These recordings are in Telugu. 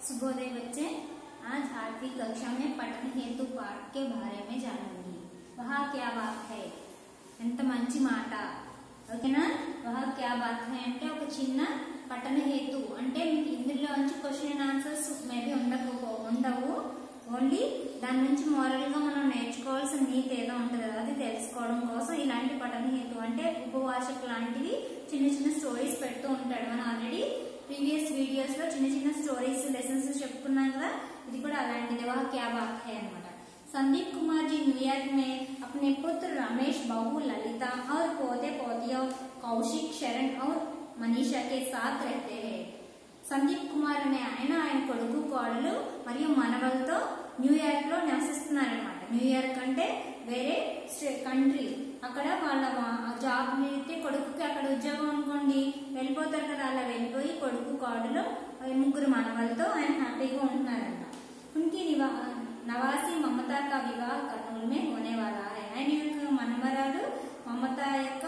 शुभोदय बच्चे। आज 8वीं कक्षा में पठन हेतु पाठ के बारे में जानेंगे। वह क्या बात है ఎంత మంచి మాట ఓకేనా। वह क्या बात है అంటే ఒక చిన్న పఠన హేతు అంటే మీకు ఇందులో నుంచి క్వశ్చన్ అండ్ ఆన్సర్స్ మేబీ ఉండవు, ఓన్లీ దాని నుంచి మోరల్ గా మనం నేర్చుకోవాల్సిన నీతి ఏదో ఉంటుంది అది తెలుసుకోవడం కోసం ఇలాంటి పఠన హేతు అంటే ఉపవాచక లాంటివి చిన్న చిన్న స్టోరీస్ పెడుతూ ఉంటాడు। మనం ఆల్రెడీ ప్రీవియస్ వీడియోస్ లో చిన్న చిన్న స్టోరీస్ లెసన్స్ చెప్పుకున్నాం కదా, ఇది కూడా అలాంటిది। वह क्या बात है అన్నమాట। संदीप कुमार जी न्यूयॉर्क में अपने पुत्र रमेश, बहू ललिता और पोते पोतियों कौशिक, शरण और मनीषा के साथ रहते हैं। సందీప్ కుమార్ అనే ఆయన కొడుకు కోడలు మరియు మనవలతో న్యూయార్క్ లో నివసిస్తున్నారన్నమాట। న్యూయార్క్ అంటే వేరే కంట్రీ, అక్కడ వాళ్ళ జాబ్ అయితే కొడుకుకి అక్కడ ఉద్యోగం అనుకోండి వెళ్ళిపోతారు కదా, అలా వెళ్ళిపోయి కొడుకు కోడలు ముగ్గురు మనవలతో ఆయన హ్యాపీగా ఉంటున్నారంట। उनकी नवासी ममता का विवाह कर्नूल में होने वाला है। ఆయన యొక్క మనమరాలు మమత యొక్క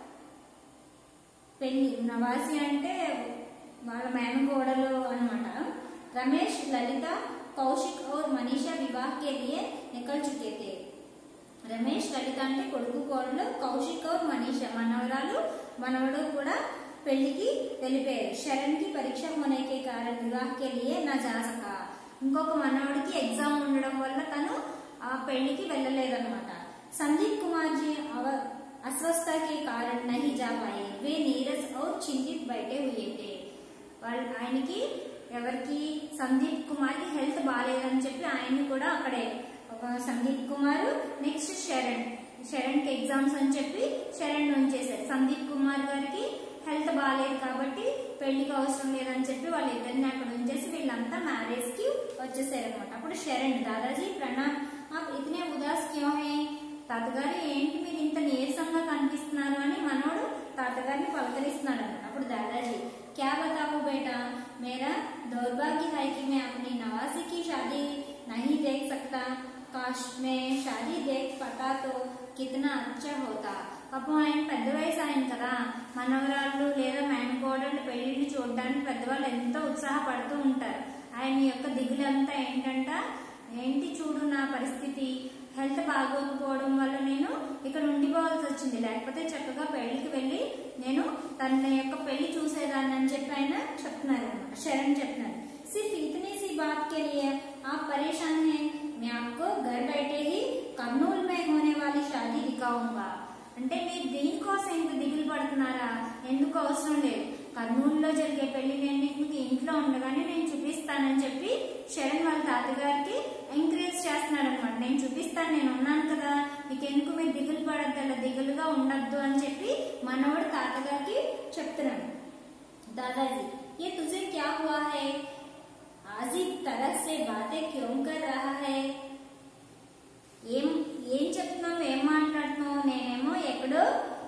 పెళ్లి, నవాసి అంటే వాళ్ళ మేనగోడలు అన్నమాట। रमेश, ललिता, कौशिक और मनीषा विवाह के लिए निकल चुके थे। रमेश, ललिता అంటే కొడుకు కోడలు, కౌశిక్ और मनीषा మనవరాలు మనవడు కూడా పెళ్లికి వెళ్ళిపోయారు। शरण की परीक्षा होने के कारण विवाह के लिए न जा सका। ఇంకొక మనవడికి ఎగ్జామ్ ఉండడం వల్ల తను ఆ పెళ్లికి వెళ్ళలేదన్నమాట। సందీప్ కుమార్ जी अस्वस्थता के कारण नहीं जा पाए। वे नीरस और चिंतित बैठे हुए थे। ఆయనకి ఎవరికి సందీప్ కుమార్ కి హెల్త్ బాగాలేదని చెప్పి ఆయన్ని కూడా అక్కడే సందీప్ కుమార్ నెక్స్ట్ శరణ్ కి ఎగ్జామ్స్ అని చెప్పి శరణ్ ఉంచేశారు। సందీప్ కుమార్ గారికి హెల్త్ బాగాలేదు కాబట్టి పెళ్లికి అవసరం లేదని చెప్పి వాళ్ళిద్దరిని అక్కడ ఉంచేసి వీళ్ళంతా మ్యారేజ్ కి వచ్చేసారు అనమాట। అప్పుడు శరణ్, దాదాజీ ప్రణామ్, आप इतने उदास क्यों हैं? తాతగారు ఏంటి మీరు ఇంత నీరసంగా కనిపిస్తున్నారు అని మనోడు తాతగారిని పలకరిస్తున్నాడు అన్నమాట। అప్పుడు దాదాజీ, क्या बताऊं बेटा, मेरा दौर्भाग्य है कि मैं अपनी नवासी की शादी नहीं देख सकता। काश मैं शादी देख पाता तो कितना अच्छा होता। పాపం ఆయన పెద్ద వయసు ఆయన కదా, మనవరాళ్ళు లేదా మేనకోడళ్ళు పెళ్లిని చూడడానికి పెద్దవాళ్ళు ఎంతో ఉత్సాహపడుతూ ఉంటారు। ఆయన యొక్క దిగులంతా ఏంటి చూడు నా పరిస్థితి, హెల్త్ బాగోకపోవడం వల్ల నేను ఇక్కడ ఉండిపోవాల్సి వచ్చింది, లేకపోతే చక్కగా పెళ్లికి వెళ్ళి నేను తన యొక్క పెళ్లి చూసేదాన్ని అని చెప్పి ఆయన చెప్తున్నారు అనమాట। శరణ్ చెప్తున్నారు, सिर्फ इतनी सी बात के लिए आप परेशान हैं? मैं आपको घर बैठे ही कर्नूल में होने वाली शादी दिखाऊंगा। అంటే మీరు దీనికోసం ఇంత దిగులు పడుతున్నారా? ఎందుకు అవసరం లేదు, కర్నూలులో జరిగే పెళ్లి నేను మీకు ఇంట్లో ఉండగానే నేను చూపిస్తానని చెప్పి శరణ్ వాళ్ళ తాతగారికి ఎంకరేజ్ చేస్తున్నాడు అనమాట। నేను చూపిస్తాను, నేను ఉన్నాను కదా, మీకు ఎందుకు మీరు దిగులు పడద్దు, అలా దిగులుగా ఉండద్దు అని చెప్పి మనోడు తాతగారికి చెప్తున్నాడు। दादाजी, ये तुझे क्या हुआ है? अजीब तरह से बातें क्यों कर रहा है? ఏం చెప్తున్నావు, ఏం మాట్లాడుతున్నావు? నేనేమో ఎక్కడో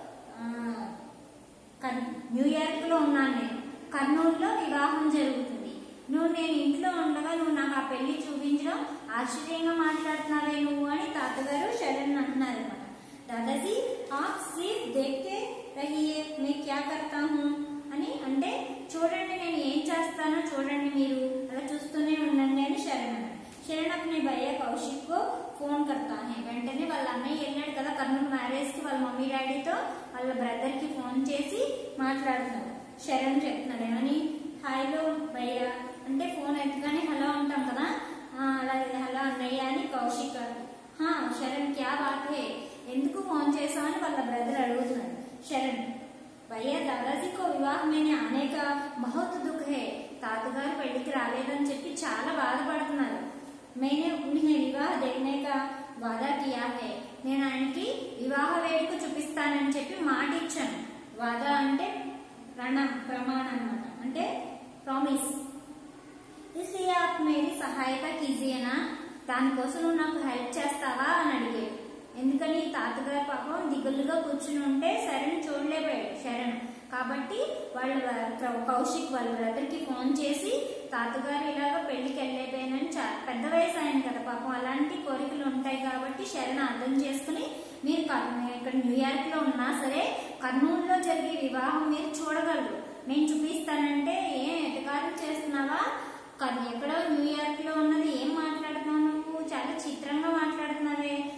న్యూయార్క్ లో ఉన్నాను, నేను కర్నూలులో వివాహం జరుగుతుంది, నేను ఇంట్లో ఉండగా నువ్వు నాకు ఆ పెళ్లి చూపించడం ఆశ్చర్యంగా మాట్లాడుతున్నావే నువ్వు అని తాతగారు శరణ్ అంటున్నారు అనమాట। దాదాజీ, ఆప్ సిర్ఫ్ దేఖ్తే రహియే మే క్యా కర్తా హూ అని అంటే చూడండి నేను ఏం చేస్తానో చూడండి, మీరు అలా చూస్తూనే ఉండండి అని శరణ్ అన్నాడు। శరణ్ अपने भैया कौशिक को फोन करता है। వెంటనే వాళ్ళ అన్నయ్య వెళ్ళాడు కదా కర్నూలు మ్యారేజ్ కి, వాళ్ళ మమ్మీ డాడీతో వాళ్ళ బ్రదర్ కి ఫోన్ చేసి మాట్లాడుతున్నాడు। శరణ్ చెప్తున్నాడు ఏమని, హలో భయ్య అంటే ఫోన్ ఎత్తగానే హలో అంటాం కదా, అలాగే హలో అన్నయ్య అని కౌశిక్, హా శరణ్ క్యా బాత్ హే, ఎందుకు ఫోన్ చేసామని వాళ్ళ బ్రదర్ అడుగుతున్నాడు। శరణ్, భయ్యా దాదాజీ కో వివాహ మేనే ఆనే కా బహుత్ దుఃఖ్ హే, తాతగారు పెళ్లికి రాలేదని చెప్పి చాలా బాధపడుతున్నారు। मैंने उन्हें विवाह देखने का वादा किया है। నేను ఆయనకి వివాహ వేడుక చూపిస్తానని చెప్పి మాట ఇచ్చాను। వాదా అంటే ప్రమాణం అన్నమాట, అంటే ప్రామిస్। इसलिए आप मेरी सहायता कीजिए ना, దానికోసం నువ్వు నాకు హెల్ప్ చేస్తావా అని అడిగాడు। ఎందుకని తాతగారు పాపం దిగులుగా కూర్చుని ఉంటే శరణ్ చూడలేకపోయాడు శరణ్, కాబట్టి వాళ్ళ కౌశిక్ వాళ్ళ బ్రదర్ కి ఫోన్ చేసి తాతగారు ఇలాగ పెళ్లికి వెళ్ళిపోయానని, పెద్ద వయసు ఆయన కదా పాపం, అలాంటి కోరికలు ఉంటాయి కాబట్టి శరణ్ అర్థం చేసుకుని మీరు ఇక్కడ న్యూయార్క్ లో ఉన్నా సరే కర్నూలులో జరిగే వివాహం మీరు చూడగలరు, నేను చూపిస్తానంటే ఏం ఎటకారం చేస్తున్నావా, ఎక్కడో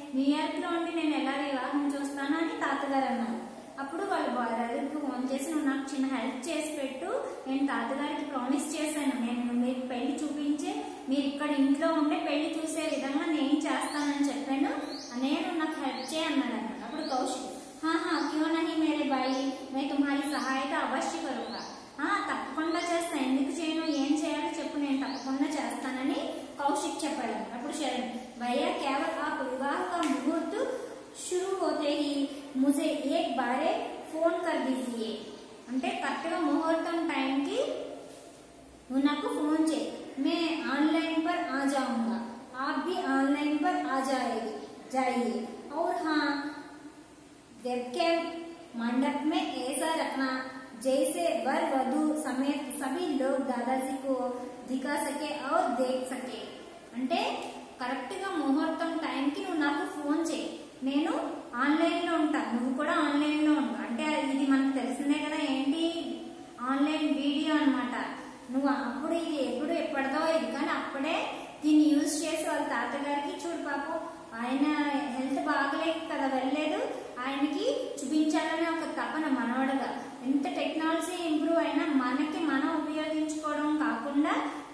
న్యూయార్క్ లో ఉండి నేను ఎలా వివాహం చూస్తాను అని తాతగారు అన్నారు. అప్పుడు వాళ్ళ బ్రదర్కి ఫోన్ చేసి నువ్వు నాకు చిన్న హెల్ప్ చేసి పెట్టు, నేను తాతగారికి ప్రామిస్ చేశాను, నేను మీరు పెళ్లి చూపించే మీరు ఇక్కడ ఇంట్లో ఉండే పెళ్లి చూసే విధంగా నేను చేస్తానని చెప్పాను, నేను నాకు హెల్ప్ చేయ అన్నాడు అన్నమాట. అప్పుడు కౌశిక్ हाँ क्यों नहीं मेरे भाई मैं तुम्हारी సహాయత అవశ్య కరుంగా, తప్పకుండా చేస్తా, ఎందుకు చేయను, ఏం చేయాలో చెప్పు, నేను తప్పకుండా చేస్తానని కౌశిక్ చెప్పాడు. అప్పుడు శరణ్ భయ్యా కేవల్ आप विवाह का मुहूर्त शुरू होते ही मुझे एक बार फोन कर दीजिए, అంటే కరెక్ట్ గా ముహూర్తం టైం కి నువ్వు నాకు ఫోన్ చేయి, मैं ऑनलाइन पर आ जाऊंगा, आप भी ऑनलाइन पर आ जाइए और हाँ वेबकैम मंडप में ऐसा रखना जैसे वर वधु समेत सभी लोग दादाजी को दिखा सके और देख सके, అంటే కరెక్ట్ గా ముహూర్తం టైం కి నువ్వు నాకు ఫోన్ చేయి, నేను ఆన్లైన్ లో ఉంటాను, నువ్వు కూడా ఆన్లైన్ లో ఉంటావు. అంటే ఇది మనకు తెలిసిందే కదా, ఏంటి ఆన్లైన్ వీడియో అన్నమాట. నువ్వు అప్పుడు ఇది ఎప్పటిదో ఇది, కానీ అప్పుడే దీన్ని యూజ్ చేసి వాళ్ళ తాతగారికి చూడు పాపం ఆయన హెల్త్ బాగలేక కదా వెళ్ళలేదు, ఆయనకి చూపించాలనే ఒక తపన మనవడగా. ఎంత టెక్నాలజీ ఇంప్రూవ్ అయినా మనకి మనం ఉపయోగించుకోవడం కాకుండా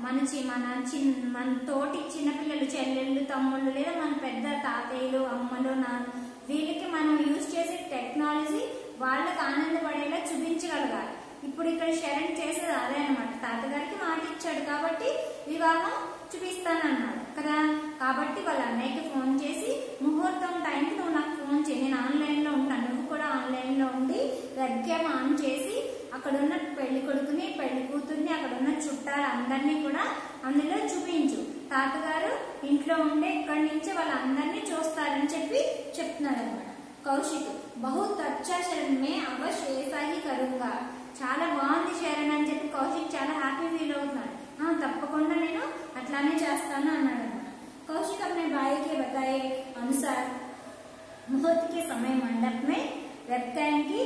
మన తోటి చిన్నపిల్లలు చెల్లెళ్ళు తమ్ముళ్ళు లేదా మన పెద్ద తాతయ్యలు అమ్మలు నాన్న వీళ్ళకి మనం యూజ్ చేసే టెక్నాలజీ వాళ్ళకి ఆనందపడేలా చూపించగలగాలి. ఇప్పుడు ఇక్కడ శరణ్ చేసేది అదే అనమాట. తాతగారికి మాట ఇచ్చాడు కాబట్టి వివాహం చూపిస్తానన్నాడు కదా, కాబట్టి వాళ్ళ అన్నయ్యకి ఫోన్ చేసి ముహూర్తం టైంకి నువ్వు నాకు ఫోన్ చేయి, నేను ఆన్లైన్ లో ఉంటాను, నువ్వు కూడా ఆన్లైన్ లో ఉండి వెబ్ క్యామ్ ఆన్ చేసి అక్కడున్న పెళ్లి కొడుకుని పెళ్లి కూతుర్ని అక్కడున్న చుట్టాలందరినీ కూడా అందులో చూపించు, తాతగారు ఇంట్లో ఉండే ఇక్కడి నుంచి వాళ్ళందరినీ చూస్తారని చెప్పి చెప్తున్నాడు అనమాట. కౌశిక్ బహుత్ అచ్చా శరణ్ మే అవశ్య ఏసా హీ కరుంగా, చాలా బాగుంది శరణ్ అని చెప్పి కౌశిక్ చాలా హ్యాపీ ఫీల్ అవుతున్నాడు. తప్పకుండా నేను అట్లానే చేస్తాను అన్నాడు అనమాట. कौशिक अपने भाई के बताए अनुसार मुहूर्त के समय मंडप में वेबकैम की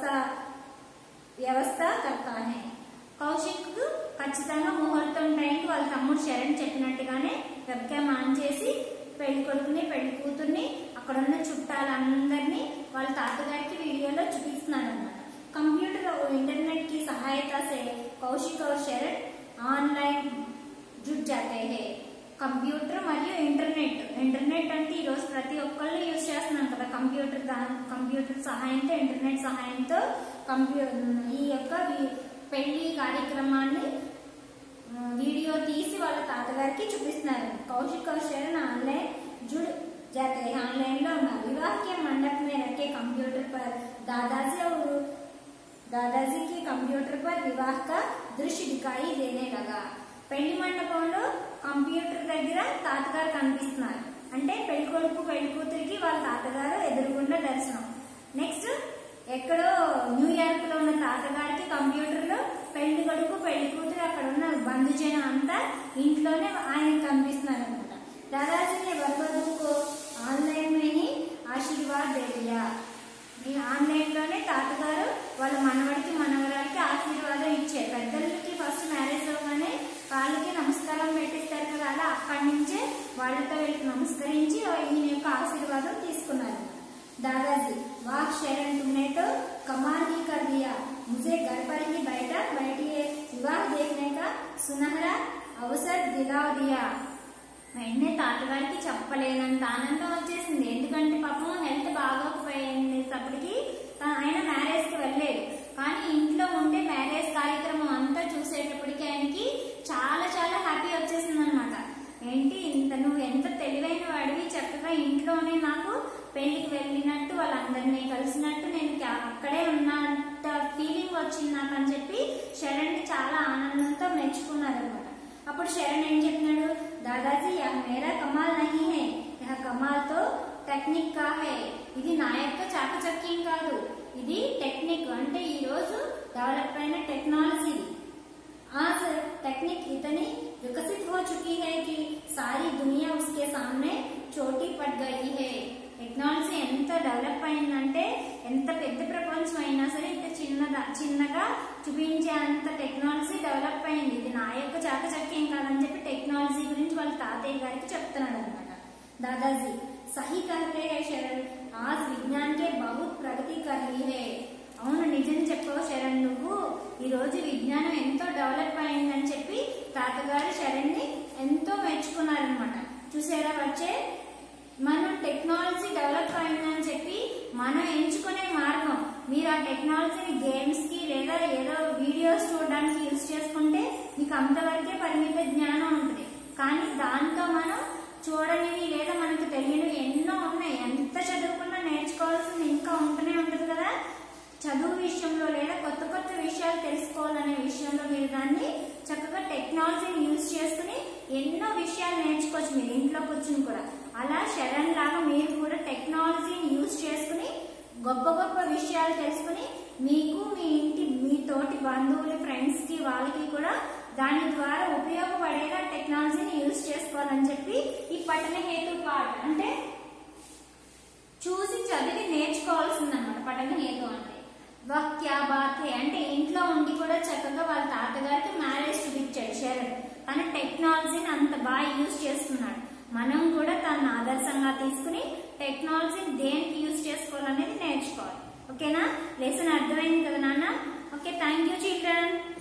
व्यवस्था करता है. కౌశిక్ ఖచ్చితంగా ముహూర్తం టైంకి వాళ్ళ తమ్ముడు శరణ్ చెప్పినట్టుగానే వెబ్కామ్ ఆన్ చేసి పెళ్లి కొడుకుని పెళ్లి కూతుర్ని అక్కడున్న చుట్టాలందరినీ వాళ్ళ తాతగారికి వీడియోలో చూపిస్తున్నాడు అనమాట. कंप्यूटर और इंटरनेट की सहायता से कौशिक और शरण ऑनलाइन जुट जाते हैं. కంప్యూటర్ మరియు ఇంటర్నెట్ అంటే ఈ రోజు ప్రతి ఒక్కళ్ళు యూజ్ చేస్తున్నాం కదా, కంప్యూటర్ సహాయంతో ఇంటర్నెట్ సహాయంతో ఈ యొక్క పెళ్లి కార్యక్రమాన్ని వీడియో తీసి వాళ్ళ తాతగారికి చూపిస్తున్నారు. కౌశిక్ और शरण ऑनलाइन जुड़ जाते हैं, ऑनलाइन లో ఉన్నారు. विवाह के मंडप में रखे कंप्यूटर पर दादाजी के कंप्यूटर पर विवाह का दृश्य दिखाई देने लगा. పెళ్లి మండపంలో కంప్యూటర్ దగ్గర తాతగారు కనిపిస్తున్నారు, అంటే పెళ్లి కొడుకు పెళ్లి కూతురికి వాళ్ళ తాతగారు ఎదురుగుండా దర్శనం. నెక్స్ట్ ఎక్కడో న్యూయార్క్ లో ఉన్న తాతగారికి కంప్యూటర్ లో పెళ్లి కొడుకు పెళ్లి కూతురు అక్కడ ఉన్న బంధుజనం అంతా ఇంట్లోనే ఆయన కనిపిస్తున్నారు అనమాట. దాదాజీని వరవధువుకు ఆన్లైన్ में ఆశీర్వాద్ దే दिया. ఆన్లైన్ లోనే తాతగారు వాళ్ళ మనవడికి మనవరాలకి ఆశీర్వాదం ఇచ్చారు. పెద్దలకి ఫస్ట్ మ్యారేజ్ అవగానే వాళ్ళకి నమస్కారం పెట్టిస్తారు కదా, అలా అక్కడి నుంచే వాళ్ళతో వీళ్ళకి నమస్కరించి ఈయన యొక్క ఆశీర్వాదం తీసుకున్నారు. दादाजी वाह शरण तुमने तो कमाल ही कर दिया, मुझे घर पर ही बैठिए विवाह देखने का सुनहरा अवसर दिला दिया. వెంటనే తాతగారికి చెప్పలేనంత ఆనందం వచ్చేసింది, ఎందుకంటే పాపం హెల్త్ బాగోకపోయేటప్పటికి ఆయన మ్యారేజ్ కి వెళ్ళలేదు, కానీ ఇంట్లో ఉండే మ్యారేజ్ కార్యక్రమం అంతా చూసేటప్పటికి ఆయనకి చాలా చాలా హ్యాపీ వచ్చేసింది అనమాట. ఏంటి నువ్వు ఎంత తెలివైన వాడివి, చక్కగా ఇంట్లోనే నాకు పెళ్లికి వెళ్ళినట్టు వాళ్ళందరినీ కలిసినట్టు నేను అక్కడే ఉన్నంత ఫీలింగ్ వచ్చింది నాకు అని చెప్పి శరణ్ చాలా ఆనందంతో మెచ్చుకున్నారు అనమాట. అప్పుడు శరణ్ ఏం చెప్పినాడు, దాదాజీ యహ్ మేరా కమాల్ నహీ హై, యహ్ కమాల్ తో టెక్నిక్ కా హై, ఇది నా యొక్క చాకచక్యం కాదు, ఇది టెక్నిక్, అంటే ఈ రోజు డెవలప్ అయిన టెక్నాలజీ. आज टेक्निक इतनी विकसित हो चुकी है कि सारी दुनिया उसके सामने चोटी पड़ गई है. టెక్నాలజీ ఎంత డెవలప్ అయిందంటే ఎంత పెద్ద ప్రపంచం అయినా సరే ఇంత చిన్నగా చూపించే అంత టెక్నాలజీ డెవలప్ అయింది. ఇది నా యొక్క చాకచక్యం కాదని చెప్పి టెక్నాలజీ గురించి వాళ్ళ తాతయ్య గారికి చెప్తున్నాడు అనమాట. దాదాజీ सही कहते हैं शरण, आज विज्ञान के बहुत प्रगति कर रही है। అవును నిజం చెప్పావు శరణ్, నువ్వు ఈ రోజు విజ్ఞానం ఎంతో డెవలప్ అయిందని చెప్పి తాతగారు శరణ్ ని ఎంతో మెచ్చుకున్నారనమాట. చూసారా వచ్చే మనం టెక్నాలజీ డెవలప్ అయిందని చెప్పి మనం ఎంచుకునే మార్గం, మీరు ఆ టెక్నాలజీని గేమ్స్ కి లేదా ఏదో వీడియోస్ చూడడానికి యూజ్ చేసుకుంటే మీకు అంతవరకే పరిమిత జ్ఞానం ఉంటుంది. కానీ దాంతో మనం చూడనివి లేదా మనకు తెలియనివి ఎన్నో ఉన్నాయి. ఎంత చదువుకున్నా నేర్చుకోవాల్సింది ఇంకా ఉంటూనే ఉంటుంది కదా. చదువు విషయంలో లేదా కొత్త కొత్త విషయాలు తెలుసుకోవాలనే విషయంలో మీరు దాన్ని చక్కగా టెక్నాలజీని యూజ్ చేసుకుని ఎన్నో విషయాలు నేర్చుకోవచ్చు మీరు ఇంట్లో కూర్చుని కూడా. అలా శరణ్ లాగా మీరు కూడా టెక్నాలజీని యూజ్ చేసుకుని గొప్ప గొప్ప విషయాలు తెలుసుకుని మీకు మీ తోటి బంధువులు ఫ్రెండ్స్ కి వాళ్ళకి కూడా దాని ద్వారా ఉపయోగపడేలా టెక్నాలజీని యూజ్ చేసుకోవాలని చెప్పి ఈ పఠన హేతు పాఠ అంటే చూసి చదివి నేర్చుకోవాల్సిందన్నమాట. పఠన హేతు అంటే వహ్ క్యా బాత్ హై అంటే ఇంట్లో ఉండి కూడా చక్కగా వాళ్ళ తాతగారికి మ్యారేజ్ చూపించాడు శరణ్. తన టెక్నాలజీని అంత బాగా యూజ్ చేస్తున్నాడు. మనం కూడా తన ఆదర్శంగా తీసుకుని టెక్నాలజీని దేనికి యూజ్ చేసుకోవాలనేది నేర్చుకోవాలి. ఓకేనా? లెసన్ అర్థమైంది కదా నాన్న? Okay, thank you children.